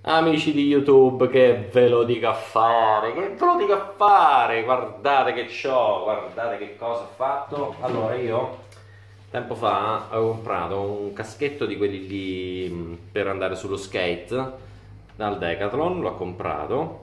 Amici di YouTube, che ve lo dico a fare? Che ve lo dico a fare? Guardate che c'ho, guardate che cosa ho fatto. Allora, io tempo fa avevo comprato un caschetto di quelli lì per andare sullo skate dal Decathlon, l'ho comprato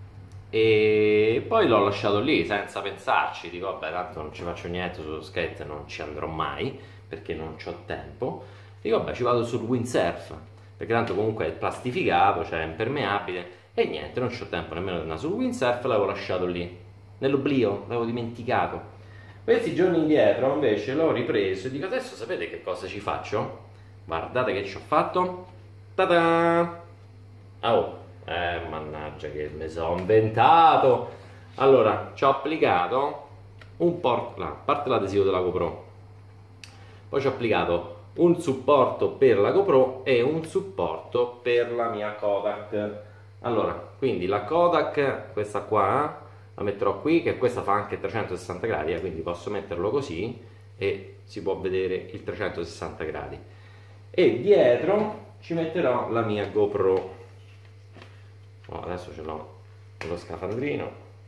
e poi l'ho lasciato lì senza pensarci. Dico, vabbè, tanto non ci faccio niente sullo skate, non ci andrò mai perché non c'ho tempo. Dico, vabbè, ci vado sul windsurf perché tanto comunque è plastificato, cioè è impermeabile e niente, non c'ho tempo nemmeno di andare sul windsurf, l'avevo lasciato lì nell'oblio, l'avevo dimenticato. Questi giorni indietro invece l'ho ripreso e dico, adesso sapete che cosa ci faccio? Guardate che ci ho fatto. Ta-da! Oh, mannaggia che mi sono inventato. Allora, ci ho applicato un porto, a parte l'adesivo della GoPro, poi ci ho applicato un supporto per la GoPro e un supporto per la mia Kodak. Allora, quindi la Kodak, questa qua, la metterò qui, che questa fa anche 360 gradi, quindi posso metterlo così e si può vedere il 360 gradi. E dietro ci metterò la mia GoPro. Oh, adesso ce l'ho nello scafandrino.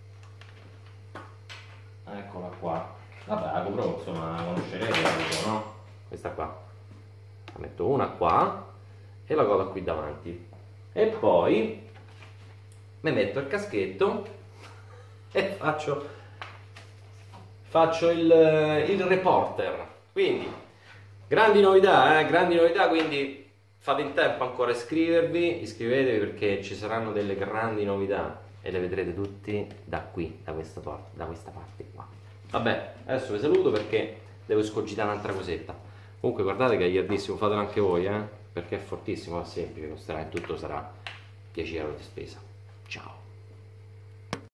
Eccola qua. Vabbè, la GoPro insomma la conoscerete, la GoPro, no? Questa qua. La metto una qua e la coda qui davanti. E poi mi metto il caschetto e faccio il reporter. Quindi grandi novità, quindi fate in tempo ancora a iscrivetevi perché ci saranno delle grandi novità e le vedrete tutti da qui, da questa parte qua. Vabbè, adesso vi saluto perché devo escogitare un'altra cosetta. Comunque guardate che è hardissimo, fatelo anche voi, perché è fortissimo, è semplice, costerà in tutto sarà 10 euro di spesa. Ciao!